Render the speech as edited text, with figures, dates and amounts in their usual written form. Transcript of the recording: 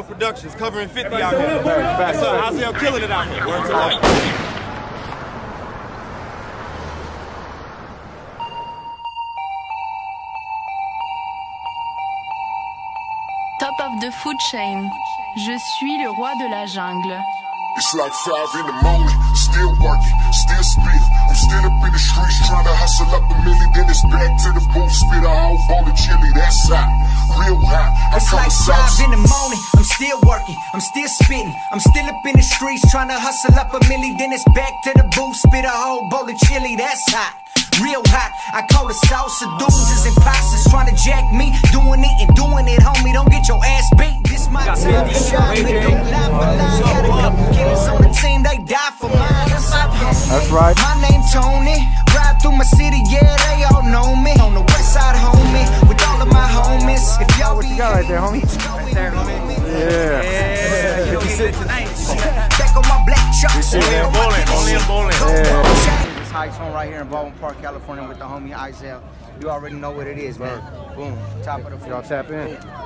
Productions, covering 50 out here. That's Isaiah killing it out here. Word to life. Top of the food chain. Je suis le roi de la jungle. It's like 5 in the morning, still working, still spitting. I'm still up in the streets trying to hustle up a million. Then it's back to the booth, spit a whole bowl of chili. That's hot, real hot. It's like 5 in the morning, I'm still working, I'm still spitting. I'm still up in the streets trying to hustle up a million. Then it's back to the booth, spit a whole bowl of chili. That's hot, real hot. I call the sauce of dudes as imposters trying to jack me. Doing it and doing it, homie. Don't get your ass beat. This my time to shine. We don't lie for lie. Got a couple killers on the team, they die for mine. That's right. My name Tony. Ride through my city, yeah, they all know me. On the west side, homie, with all of my homies. If y'all What you got right there, homie? Right there, homie. Yeah. Back on my black chucks. Only in bowling. This is High Tone right here in Baldwin Park, California with the homie Isaiah. You already know what it is, man. Boom. Top of the floor. Y'all tap in.